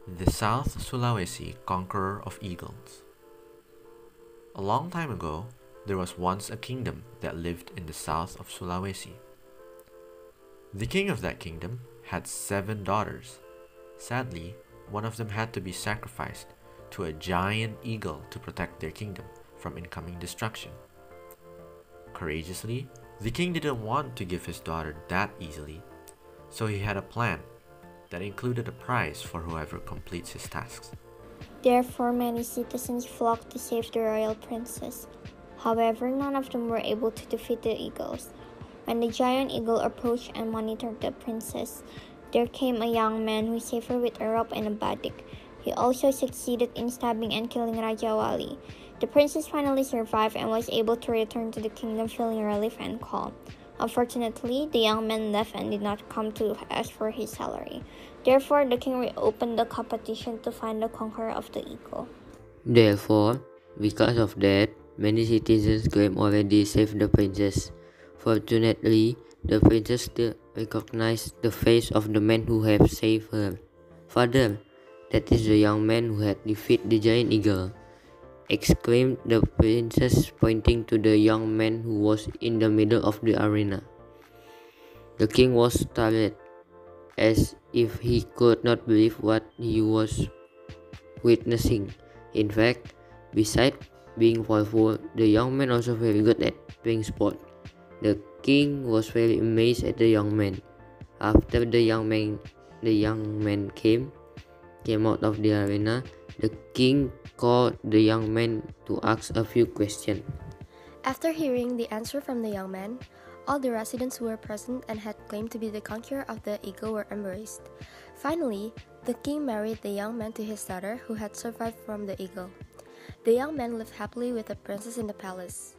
The South Sulawesi Conqueror of Eagles. A long time ago, there was once a kingdom that lived in the south of Sulawesi. The king of that kingdom had 7 daughters. Sadly, one of them had to be sacrificed to a giant eagle to protect their kingdom from incoming destruction. Courageously, the king didn't want to give his daughter that easily, so he had a plan that included a prize for whoever completes his tasks. Therefore, many citizens flocked to save the royal princess. However, none of them were able to defeat the eagles. When the giant eagle approached and monitored the princess, there came a young man who saved her with a rope and a batik. He also succeeded in stabbing and killing Raja Wali. The princess finally survived and was able to return to the kingdom feeling relief and calm. Unfortunately, the young man left and did not come to ask for his salary. Therefore, the king reopened the competition to find the conqueror of the eagle. Therefore, because of that, many citizens claim already saved the princess. Fortunately, the princess still recognized the face of the man who had saved her. "Father, that is the young man who had defeated the giant eagle," exclaimed the princess, pointing to the young man who was in the middle of the arena. The king was startled, as if he could not believe what he was witnessing. In fact, besides being powerful, the young man also very good at playing sport. The king was very amazed at the young man. After the young man came out of the arena, the king called the young man to ask a few questions. After hearing the answer from the young man, all the residents who were present and had claimed to be the conqueror of the eagle were embraced. Finally, the king married the young man to his daughter who had survived from the eagle. The young man lived happily with the princess in the palace.